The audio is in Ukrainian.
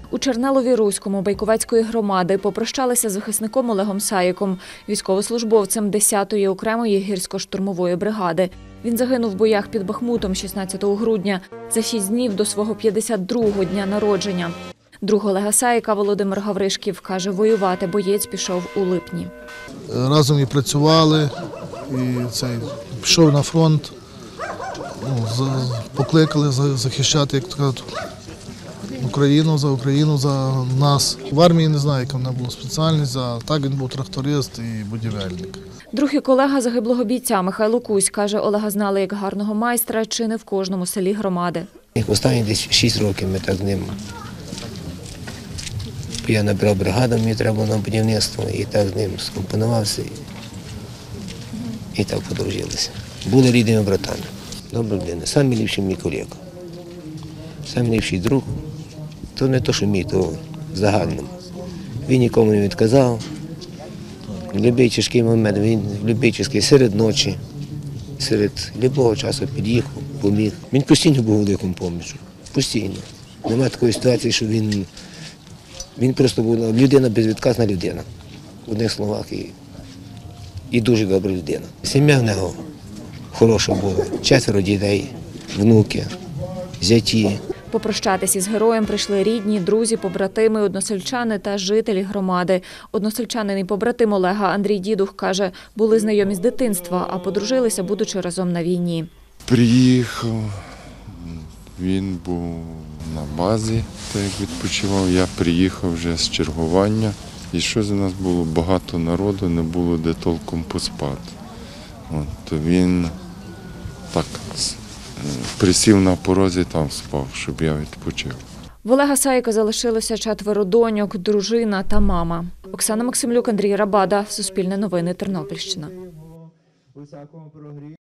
У Чернелові-Руському Байковецької громади попрощалися з захисником Олегом Саїком, військовослужбовцем 10-ї окремої гірсько-штурмової бригади. Він загинув в боях під Бахмутом 16 грудня, за 6 днів до свого 52-го дня народження. Друг Олега Саїка Володимир Гавришків каже, воювати боєць пішов у липні. Разом і працювали, і пішов на фронт, покликали захищати, як то кажуть, Україну, за нас. В армії не знаю, яка в мене була спеціальність, а так він був тракторист і будівельник. Друг і колега загиблого бійця Михайло Кузь каже, Олега знали як гарного майстра чи не в кожному селі громади. Останні десь 6 років ми так з ним. Я набрав бригаду, мені треба було на будівництво, і так з ним скомпонувався, і так подружилися. Були рідними братами. Добра людина, найліпший мій колега, найліпший друг. То не те, що мій, то загальному. Він нікому не відказав. В будь-який тяжкий момент, він в будь-який тяжкий, серед ночі, серед будь-якого часу під'їхав, поміг. Він постійно був великим поміччю, постійно. Немає такої ситуації, що він просто був людина, безвідказна людина. В одних словах, і дуже добра людина. Сім'я в нього хороша була, 4 дітей, внуки, зяті. Попрощатись із героєм прийшли рідні, друзі, побратими, односельчани та жителі громади. Односельчанин і побратим Олега Андрій Дідух каже, були знайомі з дитинства, а подружилися, будучи разом на війні. Приїхав, він був на базі, так як відпочивав. Я приїхав вже з чергування. І що за нас було багато народу, не було де толком поспати. То він так присів на порозі, там спав, щоб я відпочив. В Олега Саїка залишилося 4 доньок, дружина та мама. Оксана Максимлюк, Андрій Рабада, Суспільне новини, Тернопільщина.